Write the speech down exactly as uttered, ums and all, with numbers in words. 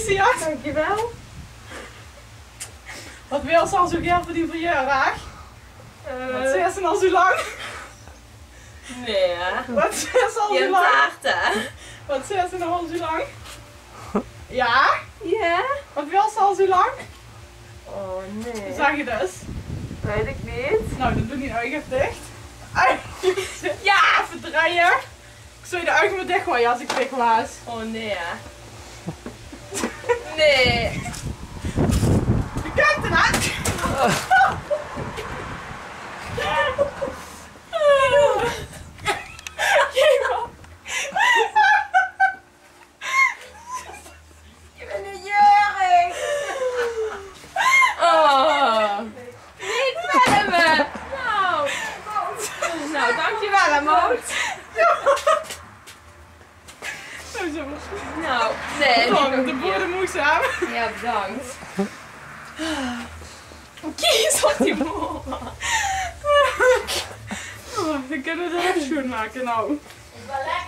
Gefeliciteerd. Dankjewel. Wat wil ze al zo graag voor die verjaardag? Uh, Wat zei ze al zo lang? nee, hè? Wat zei ze al zo Je lang? taart, hè? Wat zei ze nog al zo lang? Ja? Ja? Wat wil ze al zo lang? Oh, nee. Zeg je dus. Weet ik niet. Nou, dan doe je nou even dicht. Ja, even draaien. Ik zou je de ogen maar dicht gooien als ik dicht was. Oh, nee, hè? Nee. Je kijkt eruit. Je bent een jurig. Oh. Niet filmen. Nou. Nou, dankjewel, hè, Moot. Nou, zo. Nou, nee. Bedankt, de woorden moeizaam. Ja, bedankt. Kies op die mol. Oh, dan kunnen we de rest schoon maken nou.